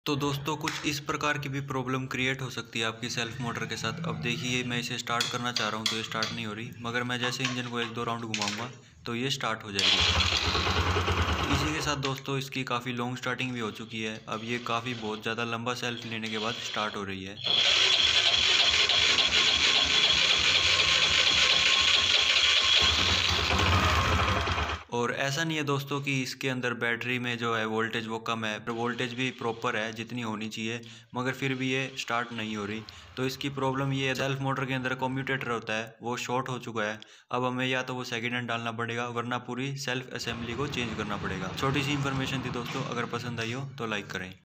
तो दोस्तों कुछ इस प्रकार की भी प्रॉब्लम क्रिएट हो सकती है आपकी सेल्फ मोटर के साथ। अब देखिए मैं इसे स्टार्ट करना चाह रहा हूँ तो ये स्टार्ट नहीं हो रही, मगर मैं जैसे इंजन को एक दो राउंड घुमाऊंगा तो ये स्टार्ट हो जाएगी। इसी के साथ दोस्तों इसकी काफ़ी लॉन्ग स्टार्टिंग भी हो चुकी है। अब ये काफ़ी बहुत ज़्यादा लंबा सेल्फ लेने के बाद स्टार्ट हो रही है। और ऐसा नहीं है दोस्तों कि इसके अंदर बैटरी में जो है वोल्टेज वो कम है, वोल्टेज भी प्रॉपर है जितनी होनी चाहिए, मगर फिर भी ये स्टार्ट नहीं हो रही। तो इसकी प्रॉब्लम ये है, सेल्फ मोटर के अंदर कम्यूटेटर होता है वो शॉर्ट हो चुका है। अब हमें या तो वो सेकेंड हैंड डालना पड़ेगा, वरना पूरी सेल्फ असेंबली को चेंज करना पड़ेगा। छोटी सी इन्फॉर्मेशन थी दोस्तों, अगर पसंद आई हो तो लाइक करें।